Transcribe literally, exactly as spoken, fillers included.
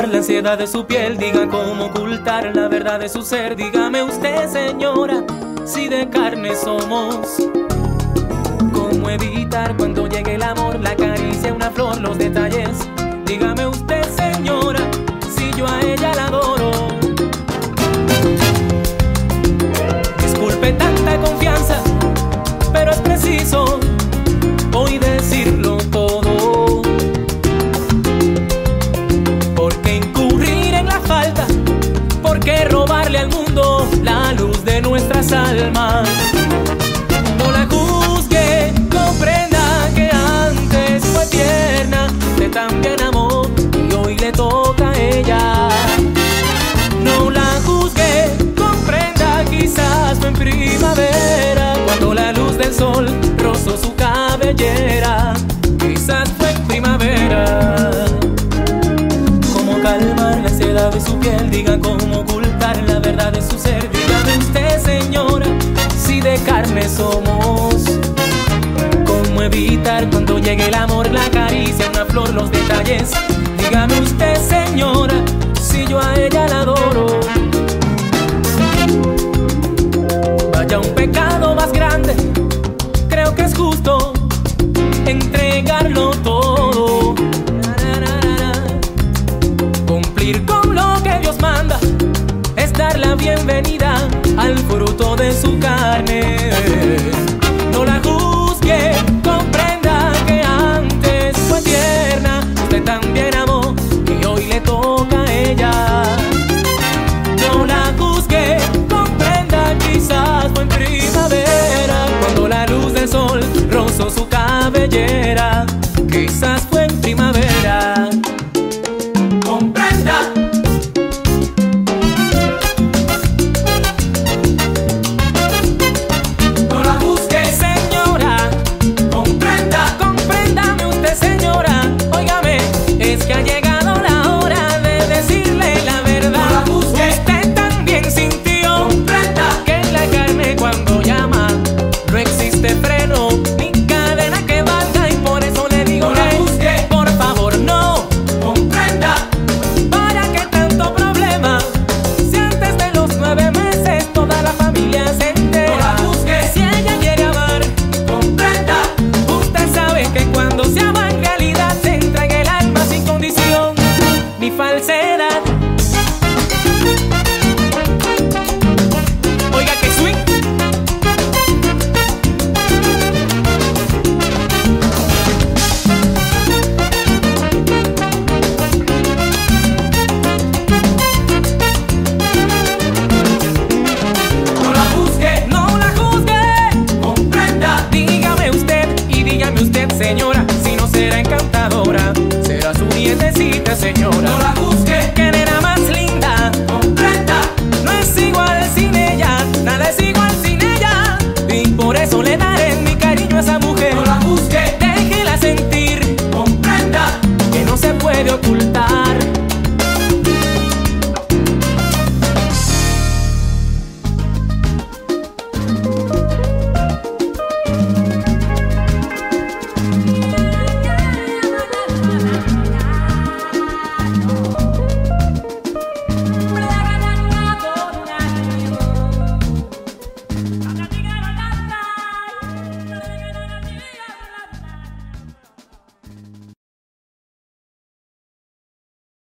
calmar la ansiedad de su piel, diga cómo ocultar la verdad de su ser. Dígame usted, señora, si de carne somos, cómo evitar cuando llegue el amor, la caricia, una flor, los detalles. Dígame usted, señora, si yo a ella la adoro. Disculpe tanta confianza, pero es preciso hoy decirlo todo, porque incurrir en la falta, porque robarle al mundo la luz de nuestras almas. No la juzgue, comprenda que antes fue tierna, de también amó y hoy le toca a ella. No la juzgue, comprenda, quizás fue en primavera, cuando la luz del sol rozó su cabellera. Quizás fue en primavera. Cómo calmar la ansiedad de su piel, diga cómo ocultar la verdad de su ser. Dígame usted, señora, si de carne somos, cómo evitar cuando llegue el amor, la caricia, una flor, los detalles. Dígame usted, señora, si yo a ella la adoro. Vaya un pecado más grande, creo que es justo entregarlo todo, cumplir con lo que Dios manda, es dar la bienvenida al fruto de su